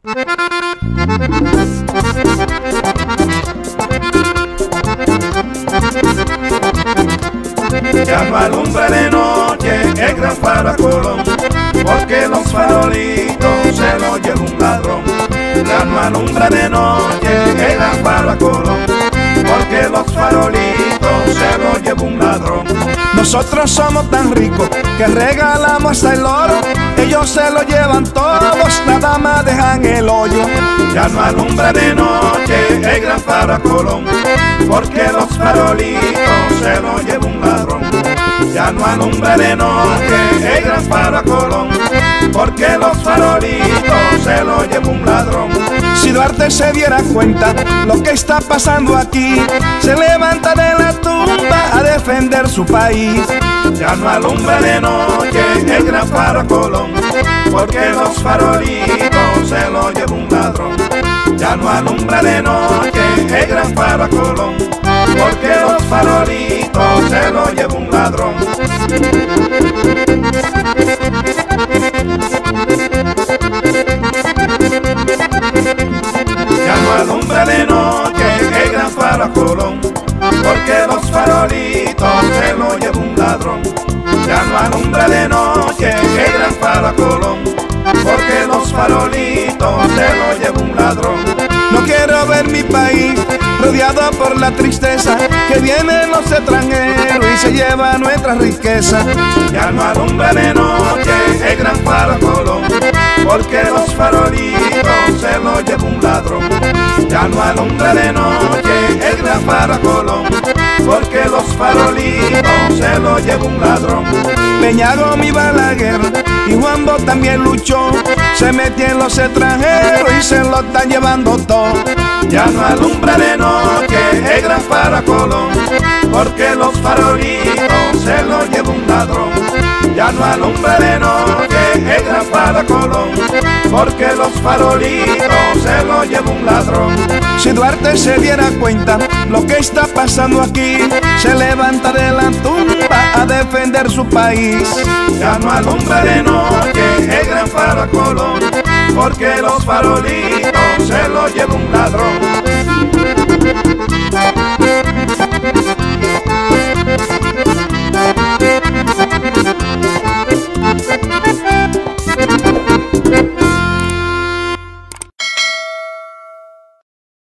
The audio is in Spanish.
Ya no alumbra de noche el gran faro a Colón, porque los farolitos se los lleva un ladrón. Ya no alumbra de noche el gran faro a Colón, porque los farolitos se los lleva un ladrón. Nosotros somos tan ricos que regalamos hasta el oro, ellos se lo llevan todos, nada más dejan el hoyo. Ya no alumbra de noche el gran faro a Colón, porque los farolitos se lo lleva un ladrón. Ya no alumbra de noche el gran faro a Colón, porque los farolitos se lo lleva un ladrón. Si Duarte se diera cuenta lo que está pasando aquí, se levanta de la tumba a defender su país. Ya no alumbra de noche el gran faro a Colón, porque los farolitos se lo lleva un ladrón. Ya no alumbra de noche el gran faro a Colón, porque los farolitos se lo lleva un ladrón. Ya no alumbra de noche el gran faro a Colón, porque los farolitos se lo lleva un ladrón. Ya no alumbra de noche el gran faro a Colón, porque los farolitos se lo lleva un ladrón. No quiero ver mi país rodeado por la tristeza, que vienen los extranjeros y se llevan nuestra riqueza. Ya no alumbra de noche el gran faro a Colón, porque los farolitos se lo lleva un ladrón. Ya no alumbra de noche el gran faro a Colón, porque los farolitos se lo lleva un ladrón. Peñarol y Balaguer y Juanbo también luchó, se metió en los extranjeros y se lo están llevando todo. Ya no alumbra de noche el gran faro a Colón, porque los farolitos se lo lleva un ladrón. Ya no alumbra de noche el gran faro a Colón, porque los farolitos se lo lleva un ladrón. Si Duarte se diera cuenta lo que está pasando aquí, se levanta de la tumba a defender su país. Ya no alumbra de noche el gran faro a Colón, porque los farolitos se lo lleva un ladrón.